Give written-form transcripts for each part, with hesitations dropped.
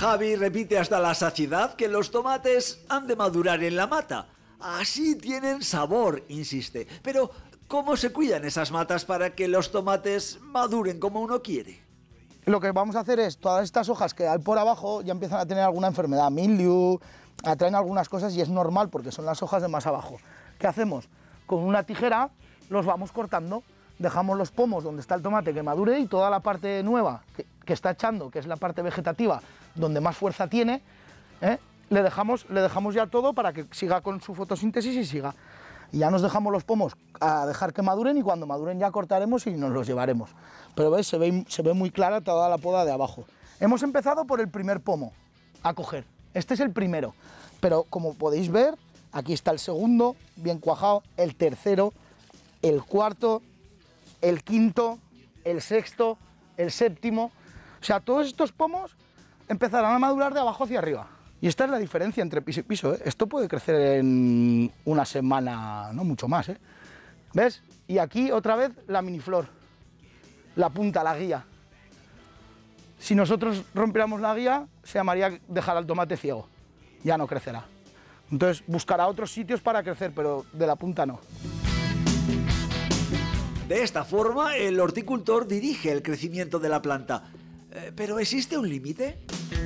Javi repite hasta la saciedad que los tomates han de madurar en la mata. Así tienen sabor, insiste. Pero, ¿cómo se cuidan esas matas para que los tomates maduren como uno quiere? Lo que vamos a hacer es, todas estas hojas que hay por abajo ya empiezan a tener alguna enfermedad, mildew, atraen algunas cosas y es normal porque son las hojas de más abajo. ¿Qué hacemos? Con una tijera los vamos cortando, dejamos los pomos donde está el tomate que madure y toda la parte nueva que está echando, que es la parte vegetativa, donde más fuerza tiene, le dejamos ya todo para que siga con su fotosíntesis y siga. Y ya nos dejamos los pomos a dejar que maduren y cuando maduren ya cortaremos y nos los llevaremos. Pero veis, se ve muy clara toda la poda de abajo. Hemos empezado por el primer pomo a coger. Este es el primero, pero como podéis ver, aquí está el segundo, bien cuajado, el tercero, el cuarto, el quinto, el sexto, el séptimo. O sea, todos estos pomos empezarán a madurar de abajo hacia arriba. Y esta es la diferencia entre piso y piso, ¿eh? Esto puede crecer en una semana, no mucho más, ¿eh? ¿Ves? Y aquí otra vez la miniflor, la punta, la guía. Si nosotros rompiéramos la guía, se llamaría dejar al tomate ciego, ya no crecerá. Entonces buscará otros sitios para crecer, pero de la punta no. De esta forma, el horticultor dirige el crecimiento de la planta. ¿Pero existe un límite?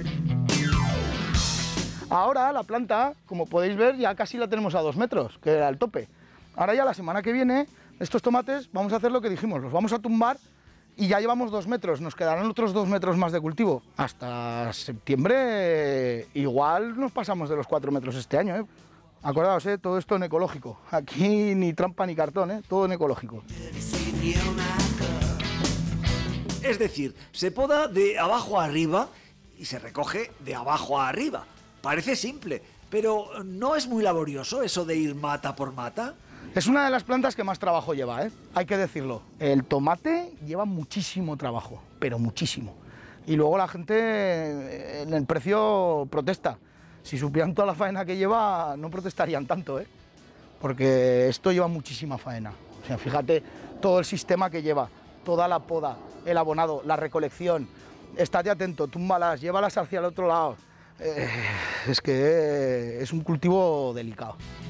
Ahora la planta, como podéis ver, ya casi la tenemos a 2 metros, que era el tope. Ahora ya la semana que viene, estos tomates vamos a hacer lo que dijimos, los vamos a tumbar y ya llevamos 2 metros, nos quedarán otros 2 metros más de cultivo. Hasta septiembre igual nos pasamos de los 4 metros este año, ¿eh? Acordaos, todo esto en ecológico, aquí ni trampa ni cartón, todo en ecológico. Es decir, se poda de abajo a arriba y se recoge de abajo a arriba. Parece simple, pero ¿no es muy laborioso eso de ir mata por mata? Es una de las plantas que más trabajo lleva, hay que decirlo. El tomate lleva muchísimo trabajo, pero muchísimo. Y luego la gente en el precio protesta. Si supieran toda la faena que lleva, no protestarían tanto, porque esto lleva muchísima faena. O sea, fíjate todo el sistema que lleva, toda la poda, el abonado, la recolección. Estate atento, túmbalas, llévalas hacia el otro lado. Es que es un cultivo delicado.